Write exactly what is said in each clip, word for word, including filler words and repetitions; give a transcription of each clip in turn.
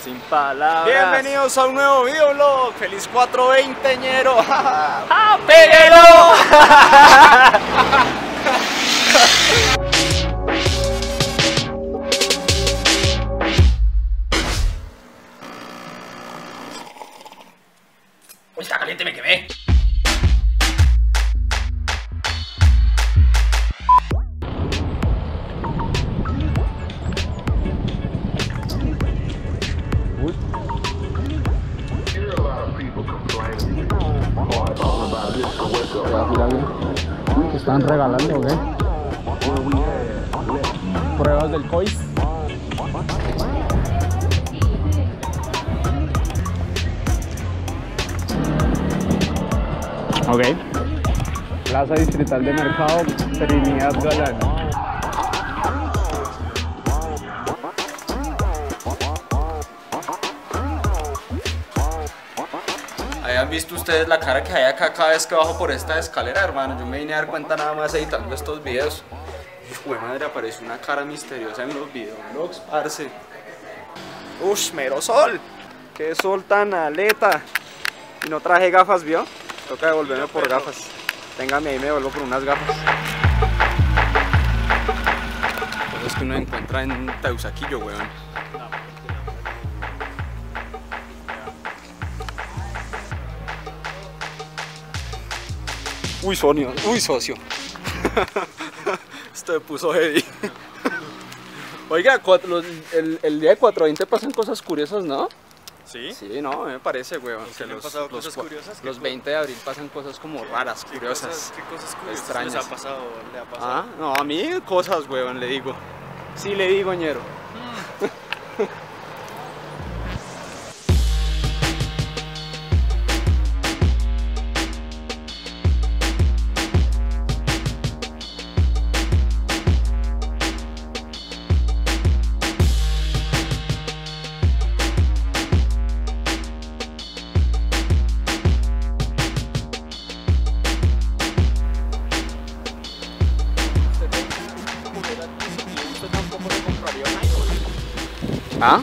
Sin palabras. Bienvenidos a un nuevo videoblog. Feliz cuatro veinte, ñero. ¡Ah, péguelo! Uy, está caliente, me quemé. ¿Qué están regalando o qué? Pruebas del C O I S. Ok. Plaza Distrital de Mercado, Trinidad Galán. ¿Hayan visto ustedes la cara que hay acá cada vez que bajo por esta escalera, hermano? Yo me vine a dar cuenta nada más editando estos videos. Hijo de madre, apareció una cara misteriosa en los videoblogs, parce. Ush, mero sol. Qué sol tan aleta. Y no traje gafas, ¿vio? Toca devolverme por gafas. Téngame ahí, me devuelvo por unas gafas. Cosas que uno encuentra en Teusaquillo, weón. Uy, socio, uy, socio. Esto me puso heavy. Oiga, cuatro, los, el, el día de cuatro veinte pasan cosas curiosas, ¿no? ¿Sí? Sí, no, me parece, weón. ¿Se le han los, pasado los, cosas curiosas? Los veinte de abril pasan cosas como raras, ¿Qué curiosas. Cosas, ¿Qué cosas curiosas extrañas. les ha pasado? ¿Le ha pasado? Ah, no, a mí cosas, weón, le digo. Sí, le digo, ñero. ¿Ah?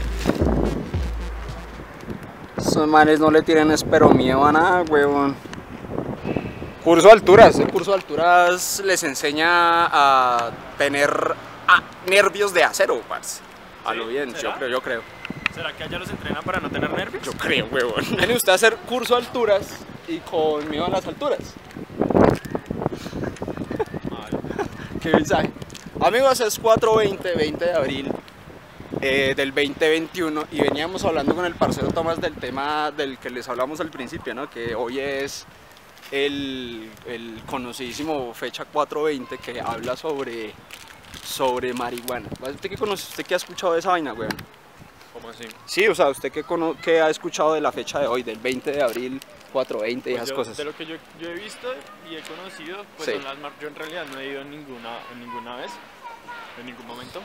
Esos manes no le tienen espero miedo a nada, huevón. Curso de alturas. El curso de alturas les enseña a tener ah, nervios de acero, parce. A lo bien, yo creo, yo creo. ¿Será que allá los entrenan para no tener nervios? Yo creo, huevón. Viene usted a hacer curso de alturas y con miedo a las alturas. Qué mensaje. Amigos, es cuatro veinte, veinte de abril. Eh, del veinte veintiuno y veníamos hablando con el parcero Tomás del tema del que les hablamos al principio, ¿no? Que hoy es el, el conocidísimo fecha cuatro veinte que habla sobre, sobre marihuana. ¿Usted qué conoce? ¿Usted qué ha escuchado de esa vaina, weón? ¿Cómo así? Sí, o sea, ¿usted qué, cono qué ha escuchado de la fecha de hoy, del veinte de abril, cuatro veinte y Pues esas yo, cosas? de lo que yo, yo he visto y he conocido, pues Sí. son las mar yo en realidad no he ido ninguna, en ninguna vez, en ningún momento.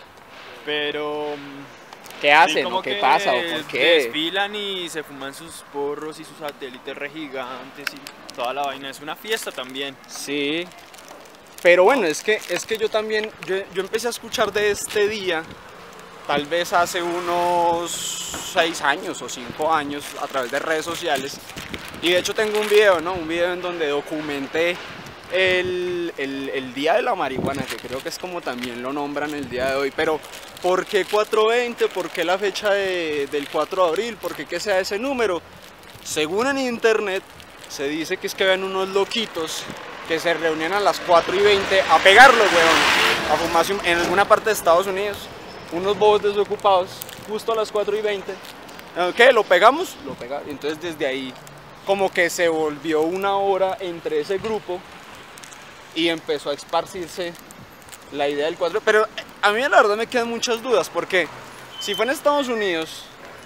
Pero ¿Qué sí, hacen como o qué que pasa o por qué? desfilan y se fuman sus porros y sus satélites re gigantes y toda la vaina. Es una fiesta también. Sí, pero bueno, es que, es que yo también, yo, yo empecé a escuchar de este día, tal vez hace unos seis años o cinco años, a través de redes sociales, y de hecho tengo un video, ¿no? Un video en donde documenté el, el, el día de la marihuana, que creo que es como también lo nombran el día de hoy, pero ¿por qué cuatro veinte? ¿Por qué la fecha de, del cuatro de abril? ¿Por qué que sea ese número? Según en internet, se dice que es que ven unos loquitos que se reunían a las cuatro y veinte a pegarlo, weón, a fumarse en alguna parte de Estados Unidos, unos bobos desocupados, justo a las cuatro y veinte. ¿Qué? ¿Lo pegamos? Lo pegaron. Entonces desde ahí como que se volvió una hora entre ese grupo y empezó a esparcirse la idea del cuatro. Pero a mí la verdad me quedan muchas dudas, porque si fue en Estados Unidos,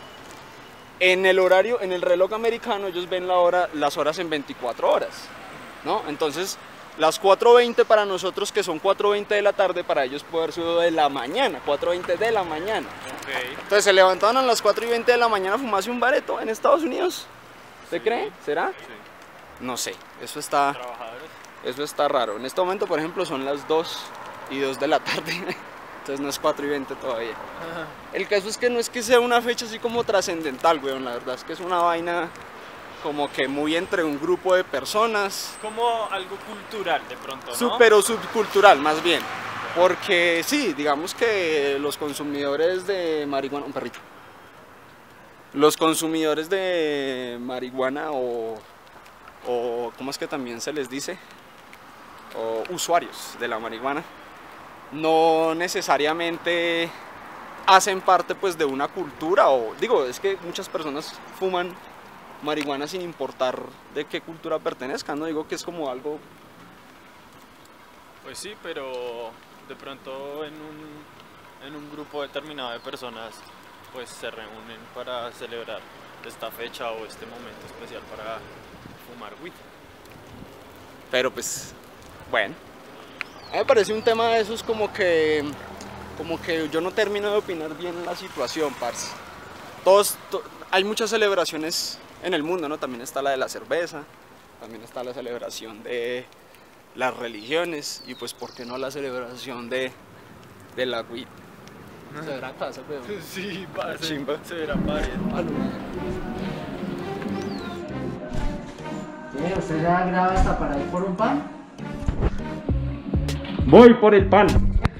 en el horario, en el reloj americano, ellos ven la hora, las horas en veinticuatro horas, ¿no? Entonces, las cuatro veinte para nosotros, que son cuatro veinte de la tarde, para ellos puede haber sido de la mañana, cuatro veinte de la mañana. Okay. Entonces, se levantaban a las cuatro y veinte de la mañana a fumarse un bareto en Estados Unidos. ¿Usted Sí. cree? ¿Será? Sí. No sé, eso está, Trabajadores. eso está raro. En este momento, por ejemplo, son las dos y dos de la tarde. Entonces no es cuatro y veinte todavía. El caso es que no es que sea una fecha así como trascendental, weón. La verdad es que es una vaina como que muy entre un grupo de personas. Como algo cultural de pronto, ¿no? Sub- pero subcultural más bien. Porque sí, digamos que los consumidores de marihuana... Un perrito. Los consumidores de marihuana o... o ¿cómo es que también se les dice? O usuarios de la marihuana no necesariamente hacen parte pues de una cultura, o digo, es que muchas personas fuman marihuana sin importar de qué cultura pertenezcan, no digo que es como algo... Pues sí, pero de pronto en un, en un grupo determinado de personas pues se reúnen para celebrar esta fecha o este momento especial para fumar weed. Pero pues, bueno, a mí me parece un tema de esos como que, como que yo no termino de opinar bien la situación, parce. Todos, to- hay muchas celebraciones en el mundo, ¿no? También está la de la cerveza, también está la celebración de las religiones y pues, ¿por qué no la celebración de, de la weed? Se verá casa, pero... Sí, Chimba. se verá padre. ¿Qué? ¿Usted ya graba hasta para ir por un pan? Voy por el pan.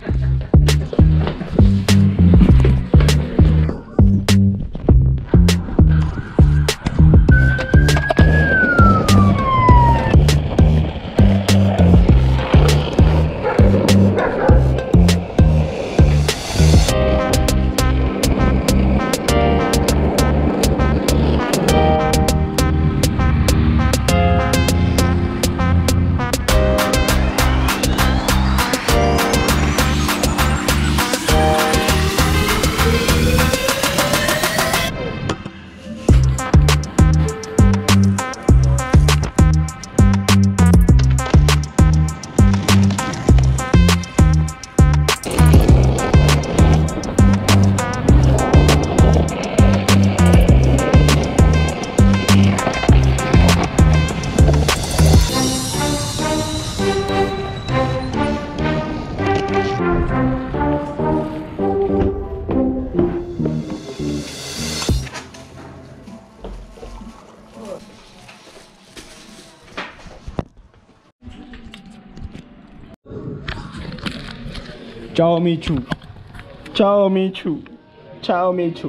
Chao Michu. Chao Michu. Chao Michu.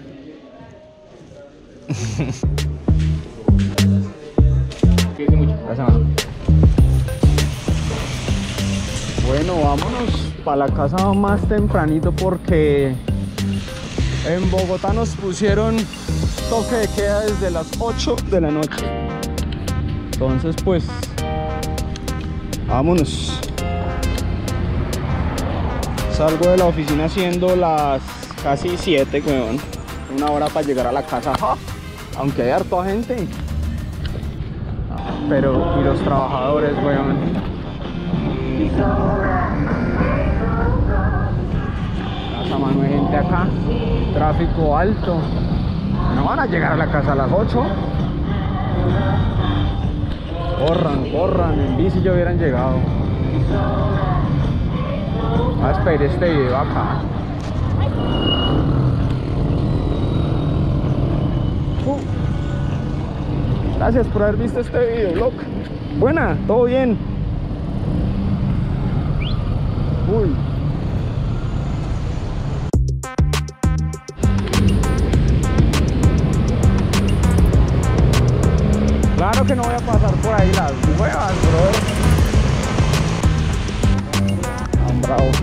Gracias, mano. Bueno, vámonos para la casa más tempranito porque en Bogotá nos pusieron toque de queda desde las ocho de la noche. Entonces pues, vámonos. Salgo de la oficina siendo las casi siete, weón. Una hora para llegar a la casa. ¡Ja! Aunque hay harta gente. Pero, y los trabajadores, weón. Casa, mano, hay gente acá. Tráfico alto. No van a llegar a la casa a las ocho. Corran, corran. En bici ya hubieran llegado. Voy a esperar este video acá. Uh. Gracias por haber visto este video, loco. Buena, todo bien. Uy. Claro que no voy a pasar por ahí las huevas, bro. Tan bravo.